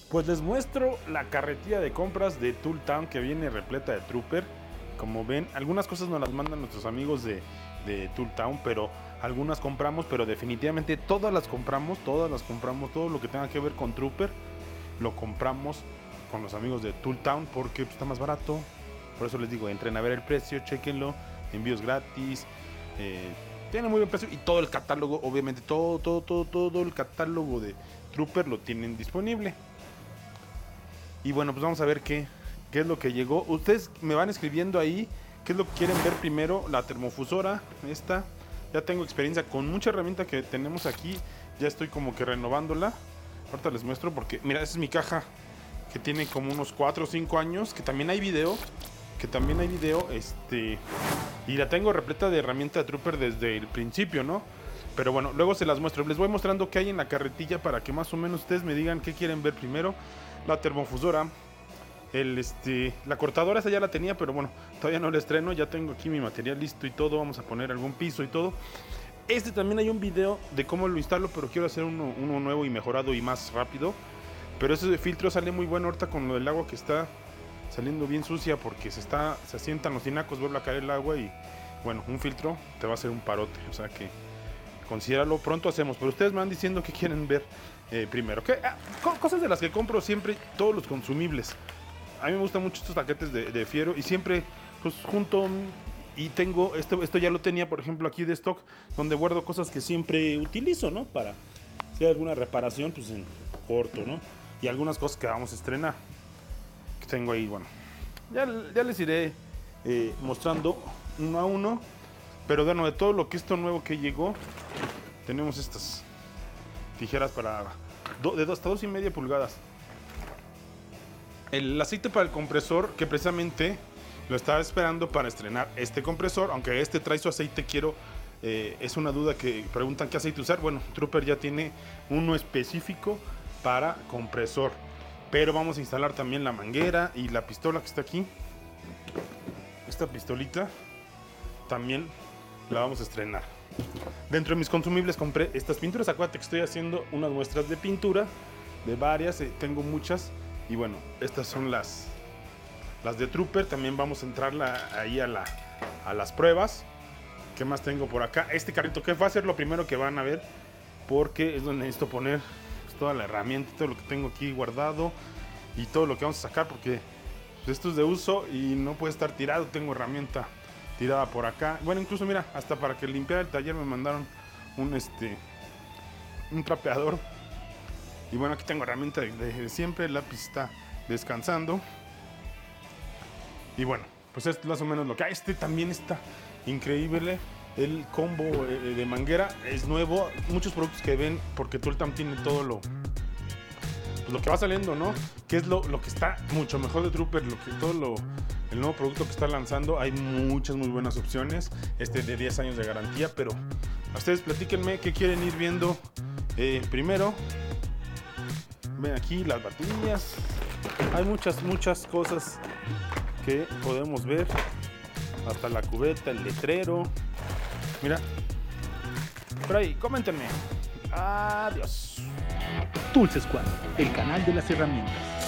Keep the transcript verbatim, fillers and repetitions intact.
Pues les muestro la carretilla de compras de Tool Town que viene repleta de Trooper. Como ven, algunas cosas nos las mandan nuestros amigos de, de Tool Town, pero algunas compramos, pero definitivamente todas las compramos, todas las compramos, todo lo que tenga que ver con Trooper, lo compramos con los amigos de Tool Town porque está más barato. Por eso les digo, entren a ver el precio, chequenlo, envíos gratis, eh, tiene muy buen precio y todo el catálogo, obviamente todo, todo, todo, todo el catálogo de Trooper lo tienen disponible. Y bueno, pues vamos a ver qué, qué es lo que llegó. Ustedes me van escribiendo ahí qué es lo que quieren ver primero. La termofusora, esta. Ya tengo experiencia con mucha herramienta que tenemos aquí. Ya estoy como que renovándola. Ahorita les muestro porque, mira, esa es mi caja que tiene como unos cuatro o cinco años. Que también hay video. Que también hay video. Este. Y la tengo repleta de herramienta de Trooper desde el principio, ¿no? Pero bueno, luego se las muestro. Les voy mostrando qué hay en la carretilla para que más o menos ustedes me digan qué quieren ver primero. La termofusora, el, este, la cortadora esa ya la tenía, pero bueno, todavía no la estreno. Ya tengo aquí mi material listo y todo. Vamos a poner algún piso y todo. Este también hay un video de cómo lo instalo, pero quiero hacer uno, uno nuevo y mejorado y más rápido. Pero ese de filtro sale muy bueno ahorita con lo del agua que está saliendo bien sucia, porque se está se asientan los tinacos, vuelve a caer el agua y bueno, un filtro te va a hacer un parote, o sea que considéralo, pronto hacemos. Pero ustedes me van diciendo qué quieren ver eh, primero. ¿Qué? Ah, cosas de las que compro siempre, todos los consumibles. A mí me gustan mucho estos paquetes de, de Fiero y siempre pues junto y tengo, esto, esto ya lo tenía por ejemplo aquí de stock, donde guardo cosas que siempre utilizo, ¿no? Para si hay alguna reparación, pues en corto, ¿no? Y algunas cosas que vamos a estrenar. Que tengo ahí, bueno. Ya, ya les iré eh, mostrando uno a uno. Pero bueno, de todo lo que esto nuevo que llegó, tenemos estas tijeras para do, de hasta dos y media pulgadas. El aceite para el compresor, que precisamente lo estaba esperando para estrenar este compresor, aunque este trae su aceite, quiero, eh, es una duda que preguntan qué aceite usar. Bueno, Trooper ya tiene uno específico para compresor, pero vamos a instalar también la manguera y la pistola que está aquí. Esta pistolita también la vamos a estrenar. Dentro de mis consumibles compré estas pinturas. Acuérdate que estoy haciendo unas muestras de pintura de varias, eh, tengo muchas. Y bueno, estas son las las de Trooper. También vamos a entrar ahí a, la, a las pruebas. ¿Qué más tengo por acá? Este carrito que va a ser lo primero que van a ver, porque es donde necesito poner pues, toda la herramienta, todo lo que tengo aquí guardado y todo lo que vamos a sacar, porque pues, esto es de uso y no puede estar tirado. Tengo herramienta tirada por acá. Bueno, incluso mira, hasta para que limpiara el taller me mandaron un este un trapeador. Y bueno, aquí tengo herramienta de, de siempre. El lápiz está descansando. Y bueno, pues es más o menos lo que hay. Este también está increíble. El combo eh, de manguera es nuevo. Muchos productos que ven, porque Tool Town tiene todo lo pues lo que va saliendo, ¿no? Que es lo, lo que está mucho mejor de Trooper. Lo que todo lo el nuevo producto que está lanzando. Hay muchas muy buenas opciones. Este de diez años de garantía. Pero a ustedes platíquenme qué quieren ir viendo eh, primero. Ven aquí las baterías. Hay muchas, muchas cosas que podemos ver. Hasta la cubeta, el letrero. Mira. Por ahí, coméntenme. Adiós. Tools Squad, el canal de las herramientas.